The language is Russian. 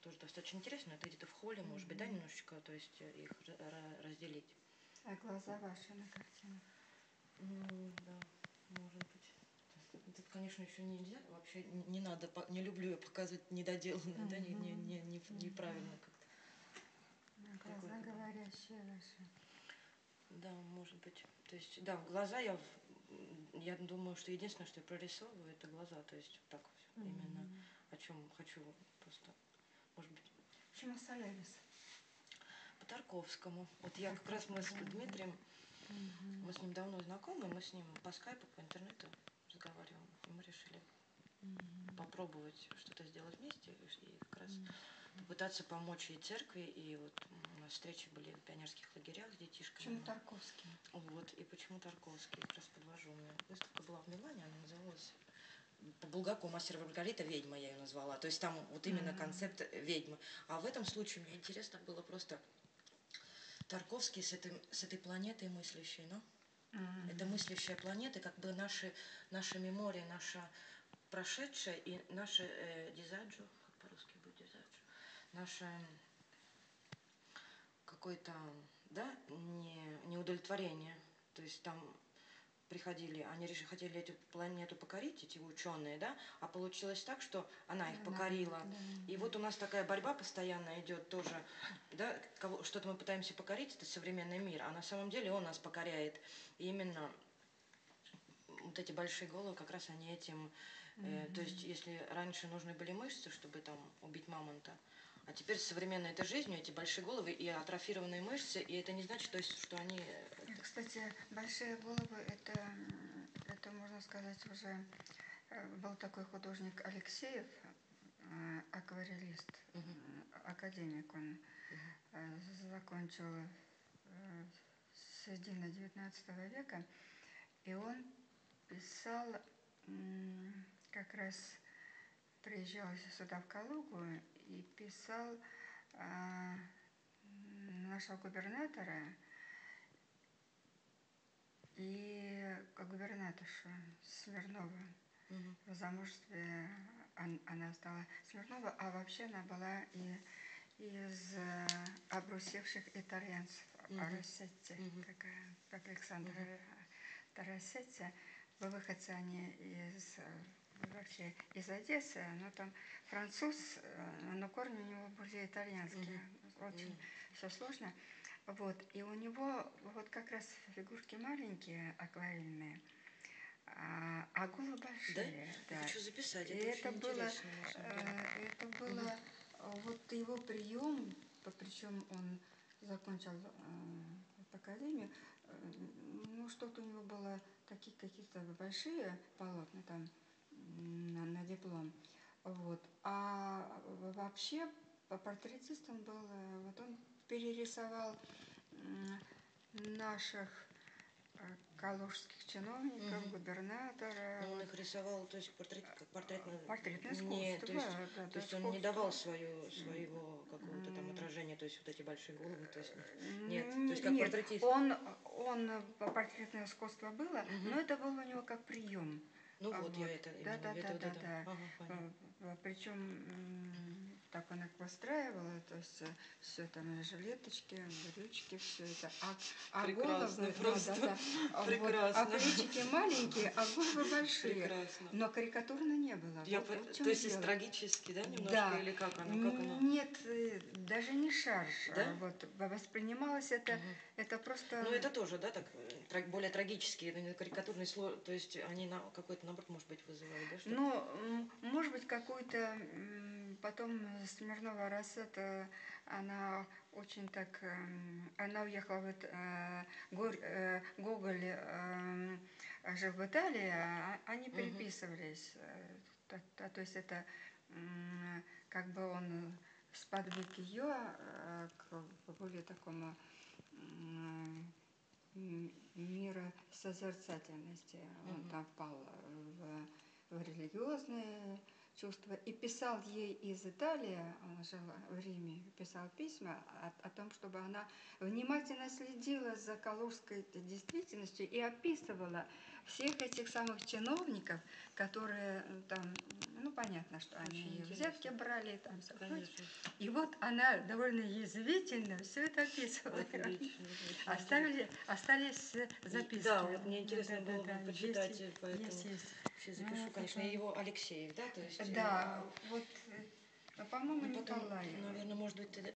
тоже достаточно интересно. Это где-то в холле, может быть, да, немножечко, то есть их разделить. А глаза ваши на картинах? Ну, да, может быть. Это, конечно, еще нельзя, вообще не надо, не люблю я показывать недоделанное, да, неправильно как-то. Глаза говорящие ваши. Да, может быть. То есть, да, глаза я думаю, что единственное, что я прорисовываю, это глаза. То есть, так именно о чем хочу просто, может быть. Почему Солярис? По Тарковскому. Вот я как раз, мы с Дмитрием, мы с ним давно знакомы, мы с ним по скайпу, по интернету разговариваем, и мы решили попробовать что-то сделать вместе, и как раз попытаться помочь и церкви, и вот у нас встречи были в пионерских лагерях с детишками. Почему Тарковский? Вот, и почему Тарковский, как раз подвожу. У меня выставка была в Милане, она называлась по Булгакову «Мастер и Маргарита», «Ведьма» я ее назвала. То есть там вот именно концепт ведьмы. А в этом случае мне интересно было просто Тарковский с этой планетой мыслящей, ну? Это мыслящая планета, как бы наше мемория, наша прошедшая и наше дизаджо, как по-русски будет дизаджо, наше какое-то, да, неудовлетворение. То есть там приходили, они хотели эту планету покорить, эти ученые, да, а получилось так, что она их покорила. И вот у нас такая борьба постоянно идет тоже, да, что-то мы пытаемся покорить, это современный мир, а на самом деле он нас покоряет. И именно вот эти большие головы, как раз они этим, то есть если раньше нужны были мышцы, чтобы там убить мамонта, а теперь современной этой жизнью эти большие головы и атрофированные мышцы, и это не значит, то есть, что они... Кстати, большие головы, это можно сказать уже, был такой художник Алексеев, акварелист, академик, он закончил середину XIX века, и он писал, как раз приезжал сюда в Калугу и писал нашего губернатора и губернаторшу Смирнову. В замужестве она стала Смирнова, а вообще она была из обрусевших итальянцев, Рассетти, как Александр Рассетти. Выходцы они вообще из Одессы, но там француз, но корни у него были итальянские. Очень все сложно. Вот, и у него вот как раз фигурки маленькие, акварельные, а головы большие. Да? Я хочу записать, И это очень интересно. это было вот его прием, причем он закончил академию, ну что-то у него было такие какие-то большие полотна там на диплом. Вот. А вообще портретист он был, вот он перерисовал наших калужских чиновников, губернатора. Но он их рисовал, то есть портретное искусство. То есть он не давал своего какого-то там отражения, то есть вот эти большие головы, то есть нет, то есть как портретист. Он портретное искусство было, но это было у него как прием. Ну вот, я это именно. Да. Причем так он их выстраивал, то есть все там жилеточки, брючки, все это. А прекрасно, головы, просто. Прекрасно. А плечики маленькие, а головы большие. Прекрасно. Но карикатурно не было. То есть трагически, да, немножко, да. Или как оно? Нет, даже не шарж. Да? Вот воспринималось это просто. Ну это тоже, да, так более трагические, это не карикатурный слой, то есть они какой-то, наоборот, может быть, вызывают, да? Что? Ну, может быть, какой-то потом Смирнова Рассета, она очень так, она уехала Гоголь жил в Италии, они переписывались, то есть это как бы он сподвиг ее к более такому миросозерцательности. Он там впал в религиозные чувства и писал ей из Италии, он жил в Риме, писал письма о том, чтобы она внимательно следила за калужской действительностью и описывала всех этих самых чиновников, которые там, Ну, понятно, что они Очень ее интересно. взятки брали, там все прочее. Конечно. И вот она довольно язвительно все это описывала. Отлично. Очень Остались записки. Да, вот мне интересно было бы Да, почитать, есть, поэтому есть. все Ну, запишу, вот конечно. это- И его Алексеев, да, то есть... Да, вот, по-моему, ну, потом, Николаева. наверное, может быть,